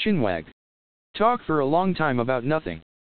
Chinwag. Talk for a long time about nothing.